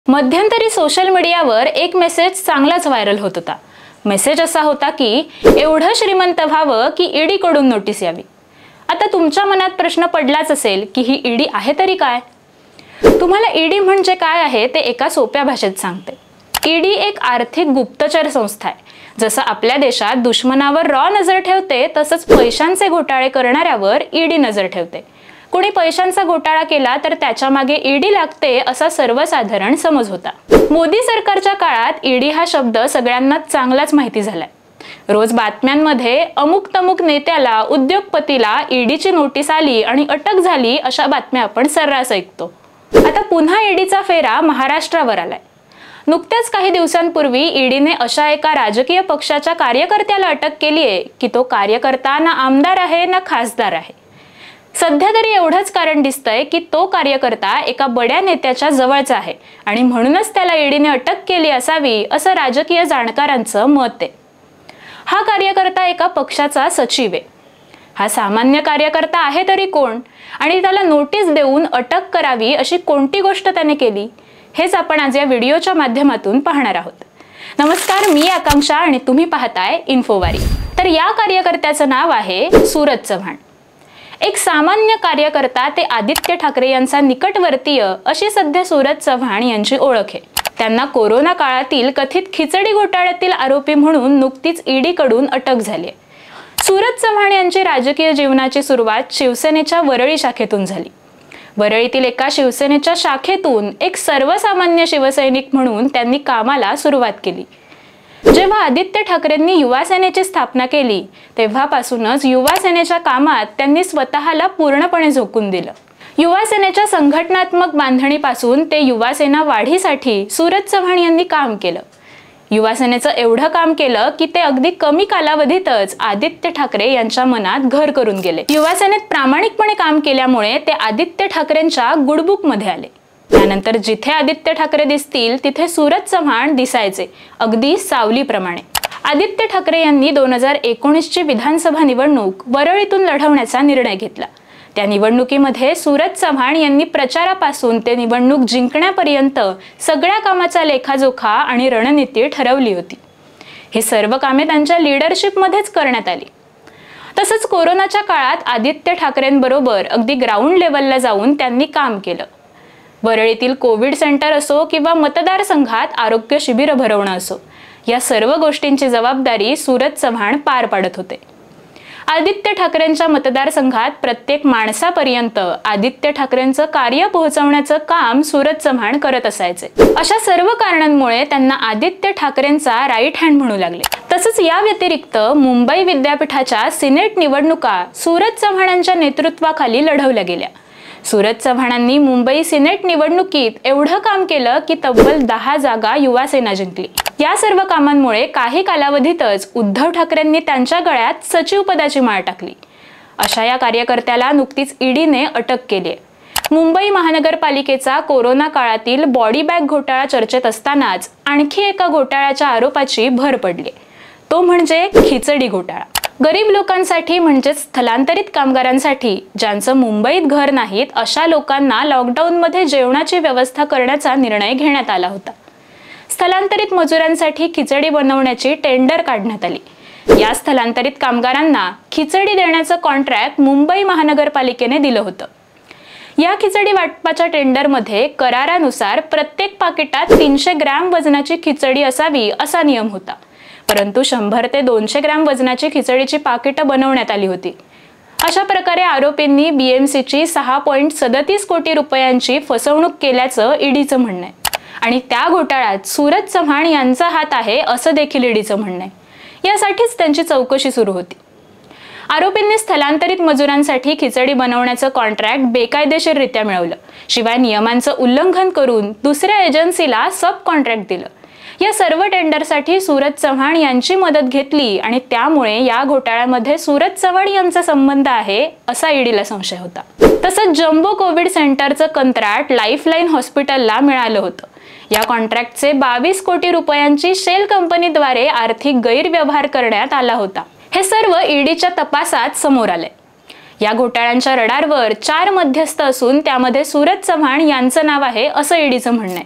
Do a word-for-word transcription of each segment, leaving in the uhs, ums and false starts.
मध्यंतरी सोशल मीडियावर एक मेसेज चांगलाच व्हायरल होत होता। मेसेज असा होता की एवढं श्रीमंत व्हावं की ईडी कडून नोटीस यावी। आता तुमच्या मनात प्रश्न पडलाच असेल की ही ईडी आहे तरी काय? तुम्हाला ईडी म्हणजे काय आहे ते एका सोप्या भाषेत सांगते। ईडी एक आर्थिक गुप्तचर संस्था आहे। जसं आपल्या देशात दुश्मनावर रॉ नजर ठेवते तसंच पैशांचे घोटाळे करणाऱ्यावर ईडी नजर ठेवते। कोणी पैशांचा घोटाळा केला तर त्याच्या मागे ईडी लागते असा सर्वसाधारण समज होता। मोदी सरकारच्या काळात ईडी हा शब्द सगळ्यांना चांगलाच माहिती झालाय। रोज बातम्यांमध्ये अमुक तमुक नेत्याला उद्योगपतीला ईडीची नोटीस आली आणि अटक झाली अशा बातम्या आपण सर्रास ऐकतो। आता पुन्हा ईडीचा फेरा महाराष्ट्रावर आलाय। नुकत्याच काही दिवसांपूर्वी ईडीने अशा एका राजकीय पक्षाच्या कार्यकर्त्याला अटक केली आहे की तो कार्यकर्ता ना आमदार आहे ना खासदार आहे। सध्या तरी एवढंच कारण दिसतंय की तो कार्यकर्ता एका बड्या नेत्याच्या जवळचा आहे आणि म्हणूनच त्याला ईडीने अटक केली असावी असं राजकीय जाणकारांचं मत आहे। हा कार्यकर्ता एका पक्षाचा सचिव आहे। हा सामान्य कार्यकर्ता आहे तरी कोण आणि त्याला नोटीस देऊन अटक करावी अशी कोणती गोष्ट त्याने केली हेच आपण आज या व्हिडिओच्या माध्यमातून पाहणार आहोत। नमस्कार, मी आकांक्षा आणि तुम्ही पाहताय इन्फोवारी। तर या कार्यकर्त्याचं नाव आहे सूरज चव्हाण। एक सामान्य कार्यकर्ता ते आदित्य ठाकरे यांचा निकटवर्तीय अशी सध्या सूरज चव्हाण यांची ओळख आहे। त्यांना कोरोना काळातील कथित खिचडी घोटाळ्यातील आरोपी म्हणून नुकतीच ईडी कडून अटक झाली आहे। सूरज चव्हाण यांची राजकीय जीवनाची सुरुवात शिवसेनेच्या वरळी शाखेतून झाली। वरळीतील एका शिवसेनेच्या शाखेतून एक सर्वसामान्य शिवसैनिक म्हणून त्यांनी कामाला सुरुवात केली। जेव्हा आदित्य ठाकरेंनी युवा सेनेची स्थापना केली तेव्हापासूनच युवा सेनेच्या कामात त्यांनी स्वतःला पूर्णपणे झोकून दिलं। युवा सेनेच्या संघटनात्मक बांधणीपासून ते युवा सेना वाढीसाठी सूरज चव्हाण यांनी काम केलं। युवा सेनेचं एवढं काम केलं की ते अगदी कमी कालावधीतच आदित्य ठाकरे यांच्या मनात घर करून गेले। युवा सेनेत प्रामाणिकपणे काम केल्यामुळे ते आदित्य ठाकरेंच्या गुडबुक मध्ये आले। त्यानंतर जिथे आदित्य ठाकरे दिसतील तिथे सूरज चव्हाण दिसायचे, अगदी सावलीप्रमाणे। आदित्य ठाकरे यांनी दोन हजार एकोणीस ची विधानसभा निवडणूक वरळीतून लढवण्याचा निर्णय घेतला। त्या निवडणुकीमध्ये सूरज चव्हाण यांनी प्रचारापासून ते निवडणूक जिंकण्यापर्यंत सगळ्या कामाचा लेखाजोखा आणि रणनीती ठरवली होती। हे सर्व कामे त्यांच्या लीडरशिपमध्येच करण्यात आली। तसंच कोरोनाच्या काळात आदित्य ठाकरेंबरोबर अगदी ग्राउंड लेवलला जाऊन त्यांनी काम केलं। वरळीतील कोविड सेंटर असो किंवा मतदारसंघात आरोग्य शिबिर भरवणं असो, या सर्व गोष्टींची जबाबदारी सूरज चव्हाण पार पाडत होते। आदित्य ठाकरेंच्या मतदारसंघात प्रत्येक माणसापर्यंत आदित्य ठाकरेंचं कार्य पोहोचवण्याचं काम सूरज चव्हाण करत असायचे। अशा सर्व कारणांमुळे त्यांना आदित्य ठाकरेंचा राईट हँड म्हणू लागले। तसंच या व्यतिरिक्त मुंबई विद्यापीठाच्या सिनेट निवडणुका सूरज चव्हाणांच्या नेतृत्वाखाली लढवल्या गेल्या। सूरज चव्हाणांनी मुंबई सिनेट निवडणुकीत एवढं काम केलं की तब्बल दहा जागा युवा सेना जिंकली। या सर्व कामांमुळे काही कालावधीतच उद्धव ठाकरेंनी त्यांच्या गळ्यात सचिव पदाची माळ टाकली। अशा या कार्यकर्त्याला नुकतीच ईडीने अटक केली आहे। मुंबई महानगरपालिकेचा कोरोना काळातील बॉडी बॅग घोटाळा चर्चेत असतानाच आणखी एका घोटाळ्याच्या आरोपाची भर पडली, तो म्हणजे खिचडी घोटाळा। गरीब लोकांसाठी म्हणजेच स्थलांतरित कामगारांसाठी ज्यांचं मुंबईत घर नाहीत अशा लोकांना लॉकडाऊनमध्ये जेवणाची व्यवस्था करण्याचा निर्णय घेण्यात आला होता। स्थलांतरित मजुरांसाठी खिचडी बनवण्याची टेंडर काढण्यात आली। या स्थलांतरित कामगारांना खिचडी देण्याचं कॉन्ट्रॅक्ट मुंबई महानगरपालिकेने दिलं होतं। या खिचडी वाटपाच्या टेंडरमध्ये करारानुसार प्रत्येक पाकिटात तीनशे ग्रॅम वजनाची खिचडी असावी असा नियम होता, परंतु शंभर ते दोनशे ग्रॅम वजनाची खिचडीची पाकिटं बनवण्यात आली होती। अशा प्रकारे आरोपींनी बीएमसीची सहा पॉईंट सदतीस कोटी रुपयांची फसवणूक केल्याचं ईडीचं म्हणणं आहे आणि त्या घोटाळ्यात सूरज चव्हाण यांचा हात आहे असं देखील ईडीचं म्हणणं आहे। यासाठीच त्यांची चौकशी सुरू होती। आरोपींनी स्थलांतरित मजुरांसाठी खिचडी बनवण्याचं कॉन्ट्रॅक्ट बेकायदेशीररित्या मिळवलं, शिवाय नियमांचं उल्लंघन करून दुसऱ्या एजन्सीला सब कॉन्ट्रॅक्ट दिलं। या सर्व टेंडरसाठी सूरज चव्हाण यांची मदत घेतली आणि त्यामुळे या घोटाळ्यामध्ये सूरज चव्हाण यांचा संबंध आहे असा ईडीला संशय होता। तसंच जम्बो कोविड सेंटरचं कंत्राट लाईफलाईन हॉस्पिटलला मिळालं होतं। या कॉन्ट्रॅक्टचे बावीस कोटी रुपयांची शेल कंपनीद्वारे आर्थिक गैरव्यवहार करण्यात आला होता। हे सर्व ईडीच्या तपासात समोर आले। या घोटाळ्यांच्या रडारवर चार मध्यस्थ असून त्यामध्ये सूरज चव्हाण यांचं नाव आहे असं ईडीचं म्हणणं आहे।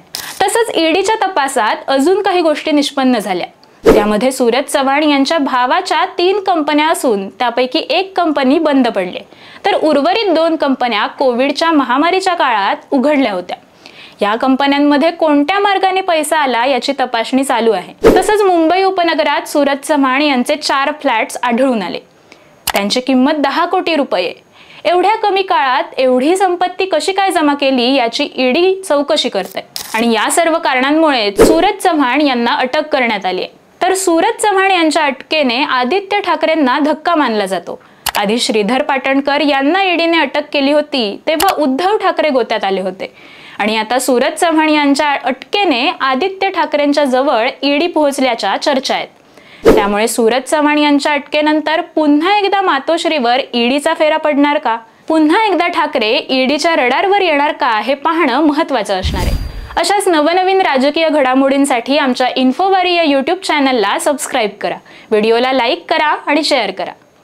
तसंच ईडीच्या तपासात अजून काही गोष्टी निष्पन्न झाल्या। त्यामध्ये सूरज चव्हाण यांच्या भावाच्या तीन कंपन्या असून त्यापैकी एक कंपनी बंद पडली, तर उर्वरित दोन कंपन्या कोविडच्या महामारीच्या काळात उघडल्या होत्या। या कंपन्यांमध्ये कोणत्या मार्गाने पैसा आला याची तपासणी चालू आहे। तसंच मुंबई उपनगरात सूरज चव्हाण यांचे चार फ्लॅट्स आढळून आले, त्यांची किंमत दहा कोटी रुपये। एवढ्या कमी काळात एवढी संपत्ती कशी काय जमा केली याची ईडी चौकशी करते आणि या सर्व कारणांमुळे सूरज चव्हाण यांना अटक करण्यात आली आहे। तर सूरज चव्हाण यांच्या अटकेने आदित्य ठाकरेंना धक्का मानला जातो। आधी श्रीधर पाटणकर यांना ईडीने अटक केली होती तेव्हा उद्धव ठाकरे गोत्यात आले होते आणि आता सूरज चव्हाण यांच्या अटकेने आदित्य ठाकरेंच्या जवळ ईडी पोहोचल्याच्या चर्चा आहेत। त्यामुळे सूरज चव्हाण यांच्या अटकेनंतर पुन्हा एकदा मातोश्रीवर ईडीचा फेरा पडणार का? पुन्हा एकदा ठाकरे ईडीच्या रडारवर येणार का हे पाहणं महत्त्वाचं असणार आहे। अशाच नवनवीन राजकीय घडामोडींसाठी आमच्या इन्फोवारी या यूट्यूब चॅनलला सबस्क्राईब करा, व्हिडिओला लाईक करा आणि शेअर करा।